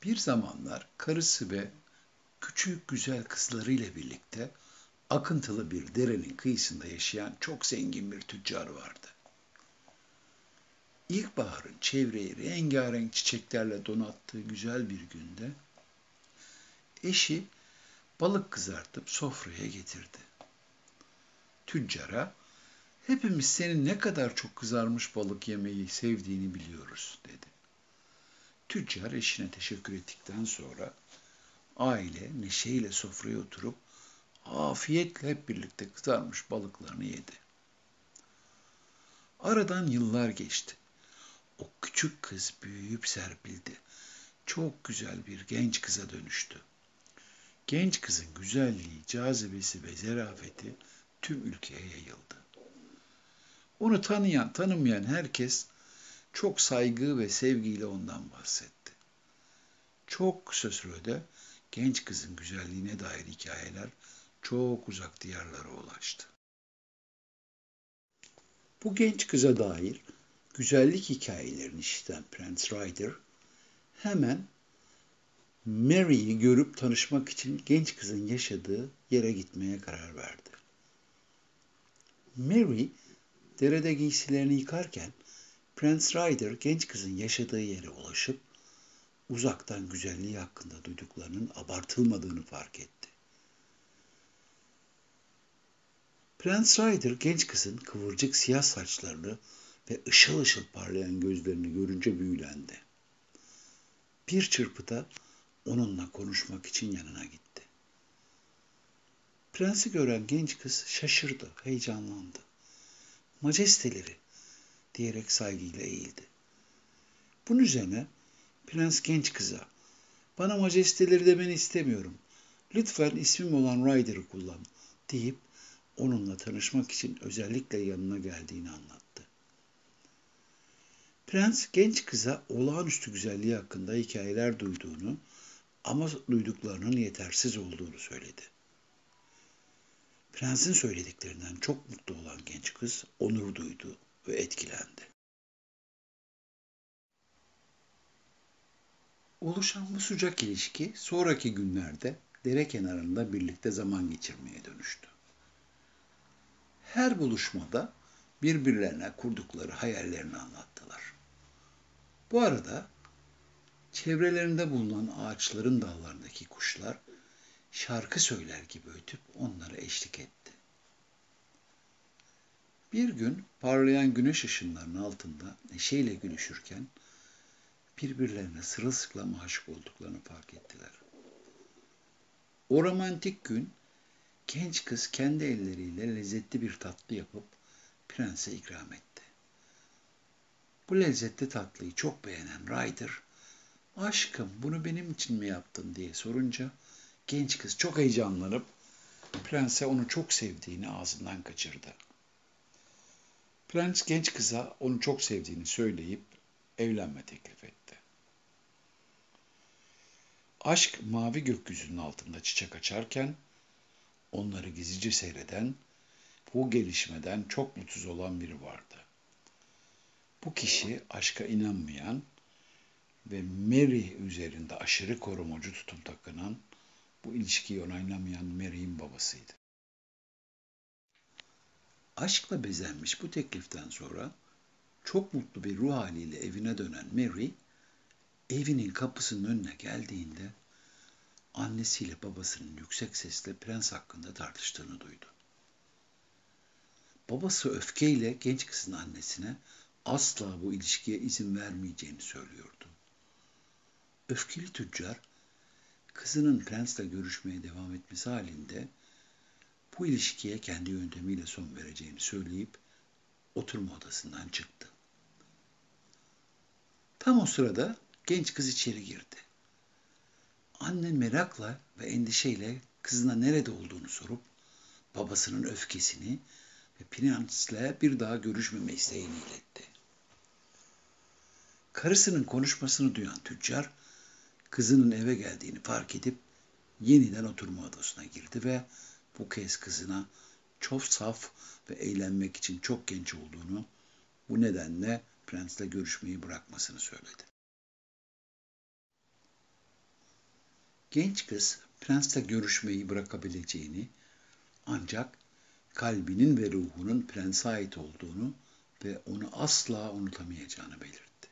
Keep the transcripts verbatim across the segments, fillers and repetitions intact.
Bir zamanlar karısı ve küçük güzel kızlarıyla birlikte akıntılı bir derenin kıyısında yaşayan çok zengin bir tüccar vardı. İlkbaharın çevreyi rengarenk çiçeklerle donattığı güzel bir günde eşi balık kızartıp sofraya getirdi. Tüccara, "Hepimiz senin ne kadar çok kızarmış balık yemeyi sevdiğini biliyoruz," dedi. Tüccar eşine teşekkür ettikten sonra aile neşeyle sofraya oturup afiyetle hep birlikte kızarmış balıklarını yedi. Aradan yıllar geçti. O küçük kız büyüyüp serpildi. Çok güzel bir genç kıza dönüştü. Genç kızın güzelliği, cazibesi ve zerafeti tüm ülkeye yayıldı. Onu tanıyan, tanımayan herkes çok saygı ve sevgiyle ondan bahsetti. Çok kısa sürede genç kızın güzelliğine dair hikayeler çok uzak diyarlara ulaştı. Bu genç kıza dair güzellik hikayelerini işiten Prince Ryder hemen Mary'i görüp tanışmak için genç kızın yaşadığı yere gitmeye karar verdi. Mary derede giysilerini yıkarken Prince Ryder genç kızın yaşadığı yere ulaşıp uzaktan güzelliği hakkında duyduklarının abartılmadığını fark etti. Prince Ryder genç kızın kıvırcık siyah saçlarını ve ışıl ışıl parlayan gözlerini görünce büyülendi. Bir çırpıda onunla konuşmak için yanına gitti. Prensi gören genç kız şaşırdı, heyecanlandı. "Majesteleri," diyerek saygıyla eğildi. Bunun üzerine prens genç kıza, "Bana majesteleri demeni istemiyorum. Lütfen ismim olan Ryder'ı kullan," deyip onunla tanışmak için özellikle yanına geldiğini anlattı. Prens genç kıza olağanüstü güzelliği hakkında hikayeler duyduğunu ama duyduklarının yetersiz olduğunu söyledi. Prensin söylediklerinden çok mutlu olan genç kız onur duydu ve etkilendi. Oluşan bu sıcak ilişki sonraki günlerde dere kenarında birlikte zaman geçirmeye dönüştü. Her buluşmada birbirlerine kurdukları hayallerini anlattılar. Bu arada çevrelerinde bulunan ağaçların dallarındaki kuşlar şarkı söyler gibi ötüp onlara eşlik etti. Bir gün parlayan güneş ışınlarının altında neşeyle gülüşürken birbirlerine sırılsıklam aşık olduklarını fark ettiler. O romantik gün genç kız kendi elleriyle lezzetli bir tatlı yapıp prense ikram etti. Bu lezzetli tatlıyı çok beğenen Ryder, "Aşkım, bunu benim için mi yaptın?" diye sorunca genç kız çok heyecanlanıp prense onu çok sevdiğini ağzından kaçırdı. Prens genç kıza onu çok sevdiğini söyleyip evlenme teklif etti. Aşk mavi gökyüzünün altında çiçek açarken onları gizlice seyreden, bu gelişmeden çok mutsuz olan biri vardı. Bu kişi aşka inanmayan ve Mary üzerinde aşırı korumacı tutum takınan, bu ilişkiyi onaylamayan Mary'in babasıydı. Aşkla bezenmiş bu tekliften sonra çok mutlu bir ruh haliyle evine dönen Mary, evinin kapısının önüne geldiğinde annesiyle babasının yüksek sesle prens hakkında tartıştığını duydu. Babası öfkeyle genç kızın annesine asla bu ilişkiye izin vermeyeceğini söylüyordu. Öfkeli tüccar, kızının prensle görüşmeye devam etmesi halinde bu ilişkiye kendi yöntemiyle son vereceğini söyleyip oturma odasından çıktı. Tam o sırada genç kız içeri girdi. Anne merakla ve endişeyle kızına nerede olduğunu sorup babasının öfkesini ve prensle bir daha görüşmeme isteğini iletti. Karısının konuşmasını duyan tüccar, kızının eve geldiğini fark edip yeniden oturma odasına girdi ve bu kez kızına çok saf ve eğlenmek için çok genç olduğunu, bu nedenle prensle görüşmeyi bırakmasını söyledi. Genç kız prensle görüşmeyi bırakabileceğini ancak kalbinin ve ruhunun prense ait olduğunu ve onu asla unutamayacağını belirtti.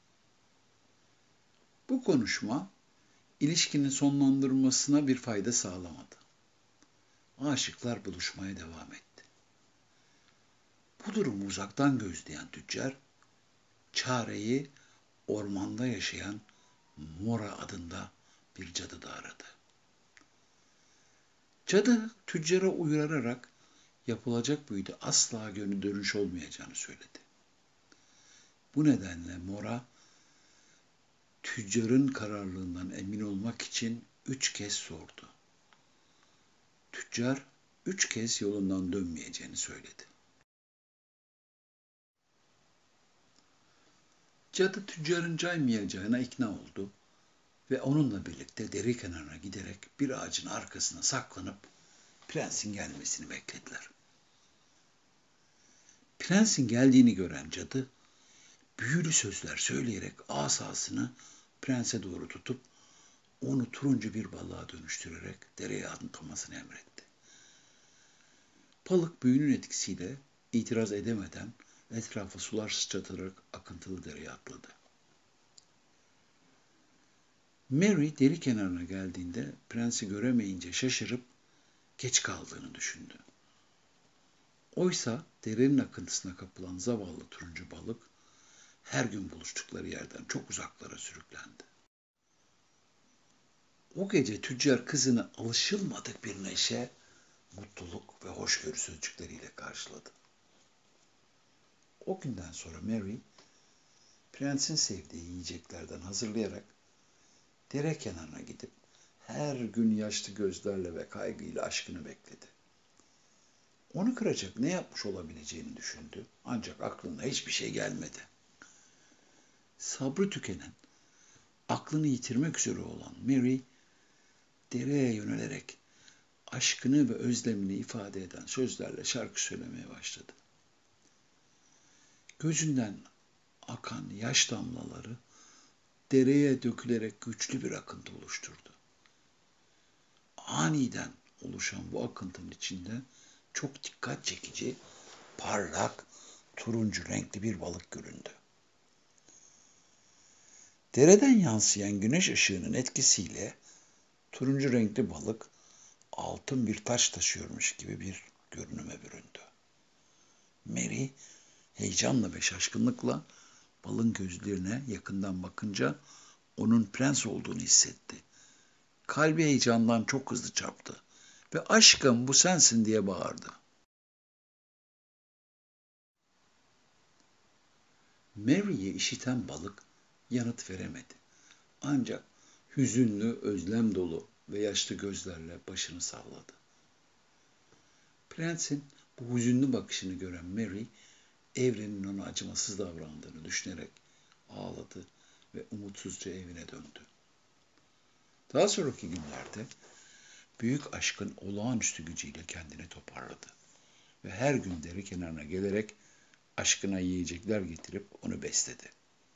Bu konuşma ilişkinin sonlandırılmasına bir fayda sağlamadı. Aşıklar buluşmaya devam etti. Bu durumu uzaktan gözleyen tüccar, çareyi ormanda yaşayan Mora adında bir cadıda aradı. Cadı tüccara uyararak yapılacak büyüde asla gönül dönüş olmayacağını söyledi. Bu nedenle Mora, tüccarın kararlılığından emin olmak için üç kez sordu. Tüccar üç kez yolundan dönmeyeceğini söyledi. Cadı tüccarın caymayacağına ikna oldu ve onunla birlikte dere kenarına giderek bir ağacın arkasına saklanıp prensin gelmesini beklediler. Prensin geldiğini gören cadı, büyülü sözler söyleyerek asasını prense doğru tutup onu turuncu bir balığa dönüştürerek dereye atlamasını emretti. Balık büyünün etkisiyle itiraz edemeden etrafa sular sıçratarak akıntılı dereye atladı. Mary deri kenarına geldiğinde prensi göremeyince şaşırıp geç kaldığını düşündü. Oysa derenin akıntısına kapılan zavallı turuncu balık her gün buluştukları yerden çok uzaklara sürüklendi. O gece tüccar kızını alışılmadık bir neşe, mutluluk ve hoşgörü sözcükleriyle karşıladı. O günden sonra Mary, prensin sevdiği yiyeceklerden hazırlayarak dere kenarına gidip her gün yaşlı gözlerle ve kaygıyla aşkını bekledi. Onu kıracak ne yapmış olabileceğini düşündü, ancak aklına hiçbir şey gelmedi. Sabrı tükenen, aklını yitirmek üzere olan Mary, dereye yönelerek aşkını ve özlemini ifade eden sözlerle şarkı söylemeye başladı. Gözünden akan yaş damlaları dereye dökülerek güçlü bir akıntı oluşturdu. Aniden oluşan bu akıntının içinde çok dikkat çekici, parlak, turuncu renkli bir balık göründü. Dereden yansıyan güneş ışığının etkisiyle turuncu renkli balık altın bir taş taşıyormuş gibi bir görünüme büründü. Mary heyecanla ve şaşkınlıkla balın gözlerine yakından bakınca onun prens olduğunu hissetti. Kalbi heyecandan çok hızlı çarptı ve aşkım bu sensin diye bağırdı. Mary'i işiten balık yanıt veremedi. Ancak hüzünlü, özlem dolu ve yaşlı gözlerle başını salladı. Prensin bu hüzünlü bakışını gören Mary, evrenin ona acımasız davrandığını düşünerek ağladı ve umutsuzca evine döndü. Daha sonraki günlerde büyük aşkın olağanüstü gücüyle kendini toparladı ve her gün dere kenarına gelerek aşkına yiyecekler getirip onu besledi.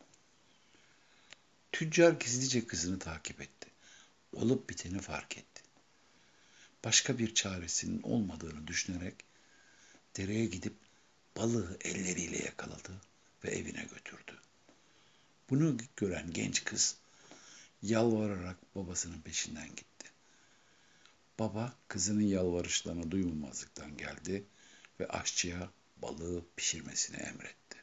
Tüccar gizlice kızını takip etti. Olup biteni fark etti. Başka bir çaresinin olmadığını düşünerek dereye gidip balığı elleriyle yakaladı ve evine götürdü. Bunu gören genç kız yalvararak babasının peşinden gitti. Baba kızının yalvarışlarına duymamazlıktan geldi ve aşçıya balığı pişirmesini emretti.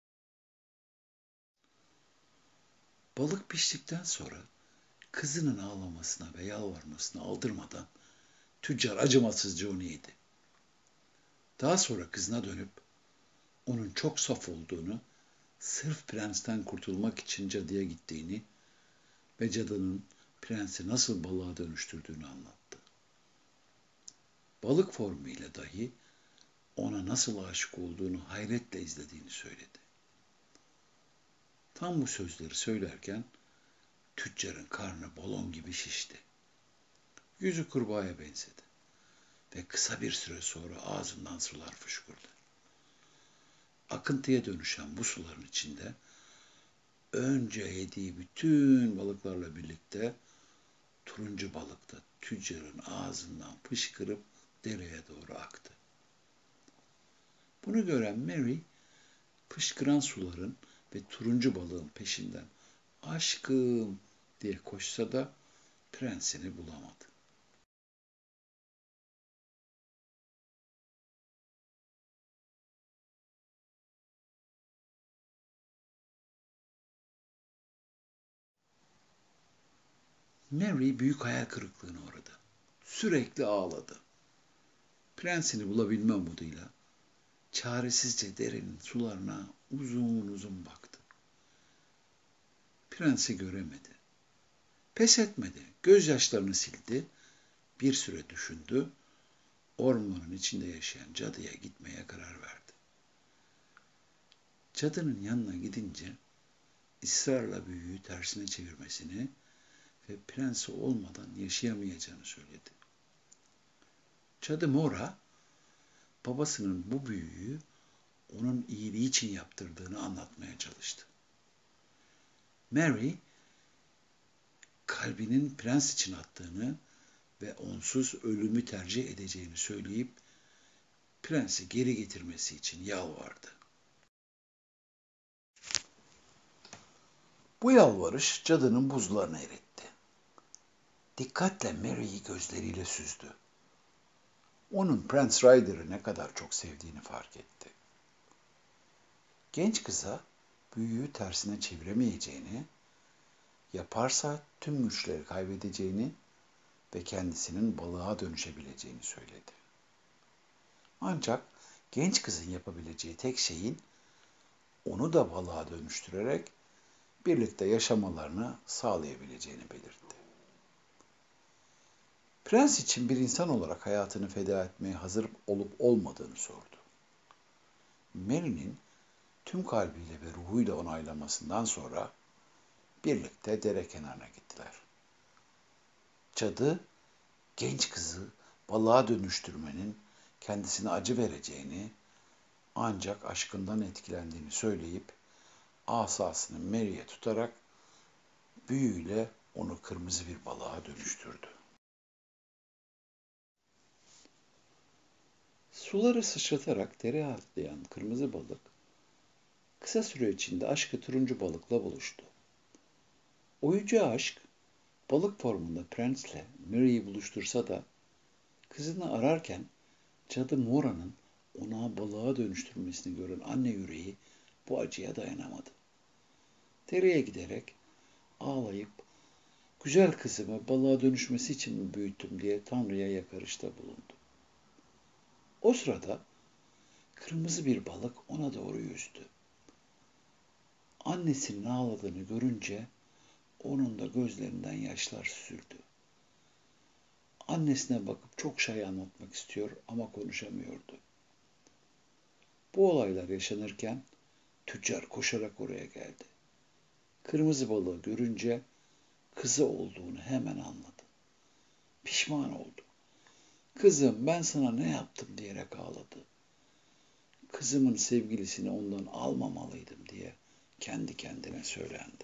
Balık piştikten sonra kızının ağlamasına ve yalvarmasına aldırmadan tüccar acımasızca onu yedi. Daha sonra kızına dönüp onun çok saf olduğunu, sırf prensten kurtulmak için cadıya gittiğini ve cadının prensi nasıl balığa dönüştürdüğünü anlattı. Balık formuyla dahi ona nasıl aşık olduğunu hayretle izlediğini söyledi. Tam bu sözleri söylerken tüccarın karnı balon gibi şişti. Yüzü kurbağaya benzedi ve kısa bir süre sonra ağzından sular fışkırdı. Akıntıya dönüşen bu suların içinde önce yediği bütün balıklarla birlikte turuncu balık da tüccarın ağzından fışkırıp dereye doğru aktı. Bunu gören Mary, fışkıran suların ve turuncu balığın peşinden "Aşkım!" diye koşsa da prensini bulamadı. Mary büyük hayal kırıklığına uğradı. Sürekli ağladı. Prensini bulabilme umuduyla çaresizce derenin sularına uzun uzun baktı. Prensi göremedi. Pes etmedi. Gözyaşlarını sildi. Bir süre düşündü. Ormanın içinde yaşayan cadıya gitmeye karar verdi. Cadının yanına gidince ısrarla büyüyü tersine çevirmesini ve prensi olmadan yaşayamayacağını söyledi. Cadı Mora, babasının bu büyüyü onun iyiliği için yaptırdığını anlatmaya çalıştı. Mary, kalbinin prens için attığını ve onsuz ölümü tercih edeceğini söyleyip prensi geri getirmesi için yalvardı. Bu yalvarış cadının buzlarını eritti. Dikkatle Mary'i gözleriyle süzdü. Onun Prince Ryder'ı ne kadar çok sevdiğini fark etti. Genç kıza büyüyü tersine çeviremeyeceğini, yaparsa tüm güçleri kaybedeceğini ve kendisinin balığa dönüşebileceğini söyledi. Ancak genç kızın yapabileceği tek şeyin onu da balığa dönüştürerek birlikte yaşamalarını sağlayabileceğini belirtti. Prens için bir insan olarak hayatını feda etmeye hazır olup olmadığını sordu. Mary'nin tüm kalbiyle ve ruhuyla onaylamasından sonra birlikte dere kenarına gittiler. Cadı, genç kızı balığa dönüştürmenin kendisine acı vereceğini, ancak aşkından etkilendiğini söyleyip asasını Mary'e tutarak büyüyle onu kırmızı bir balığa dönüştürdü. Suları sıçratarak dereye atlayan kırmızı balık, kısa süre içinde aşkı turuncu balıkla buluştu. O yüce aşk, balık formunda prensle Mary'i buluştursa da, kızını ararken cadı Mora'nın ona balığa dönüştürmesini gören anne yüreği bu acıya dayanamadı. Dereye giderek ağlayıp, güzel kızımı balığa dönüşmesi için mi büyüttüm diye Tanrı'ya yakarışta bulundu. O sırada kırmızı bir balık ona doğru yüzdü. Annesinin ağladığını görünce onun da gözlerinden yaşlar süzüldü. Annesine bakıp çok şey anlatmak istiyor ama konuşamıyordu. Bu olaylar yaşanırken tüccar koşarak oraya geldi. Kırmızı balığı görünce kızı olduğunu hemen anladı. Pişman oldu. "Kızım, ben sana ne yaptım?" diyerek ağladı. Kızımın sevgilisini ondan almamalıydım diye kendi kendine söylendi.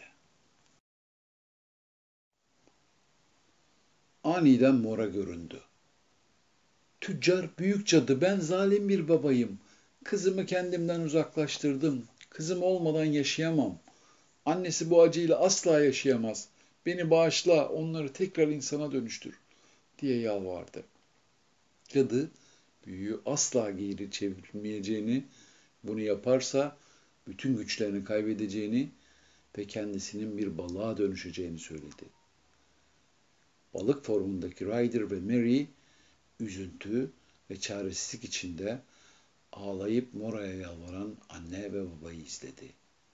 Aniden Mora göründü. "Tüccar, büyük cadı, ben zalim bir babayım. Kızımı kendimden uzaklaştırdım. Kızım olmadan yaşayamam. Annesi bu acıyla asla yaşayamaz. Beni bağışla, onları tekrar insana dönüştür," diye yalvardı. Cadı, büyüyü asla geri çevirmeyeceğini, bunu yaparsa bütün güçlerini kaybedeceğini ve kendisinin bir balığa dönüşeceğini söyledi. Balık formundaki Ryder ve Mary, üzüntü ve çaresizlik içinde ağlayıp Mora'ya yalvaran anne ve babayı izledi.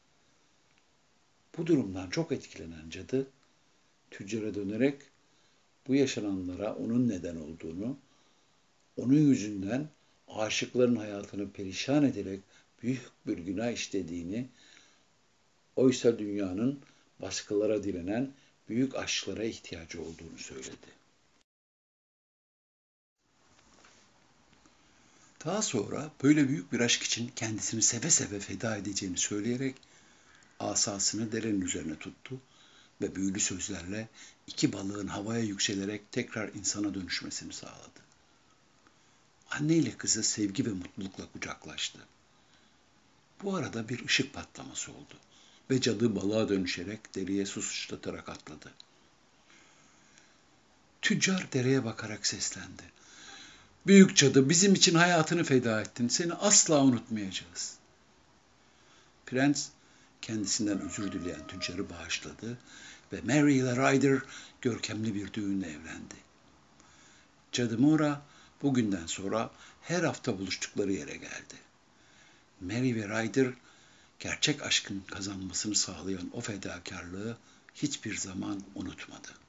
Bu durumdan çok etkilenen cadı, tüccara dönerek bu yaşananlara onun neden olduğunu, onun yüzünden aşıkların hayatını perişan ederek büyük bir günah işlediğini, oysa dünyanın baskılara direnen büyük aşklara ihtiyacı olduğunu söyledi. Daha sonra böyle büyük bir aşk için kendisini seve seve feda edeceğini söyleyerek asasını derenin üzerine tuttu ve büyülü sözlerle iki balığın havaya yükselerek tekrar insana dönüşmesini sağladı. Anne ile kızı sevgi ve mutlulukla kucaklaştı. Bu arada bir ışık patlaması oldu ve cadı balığa dönüşerek dereye su sıçratarak atladı. Tüccar dereye bakarak seslendi. Büyük cadı, bizim için hayatını feda ettin. Seni asla unutmayacağız. Prens kendisinden özür dileyen tüccarı bağışladı ve Mary ile Ryder görkemli bir düğünle evlendi. Cadı Mora bugünden sonra her hafta buluştukları yere geldi. Mary ve Ryder gerçek aşkın kazanmasını sağlayan o fedakarlığı hiçbir zaman unutmadı.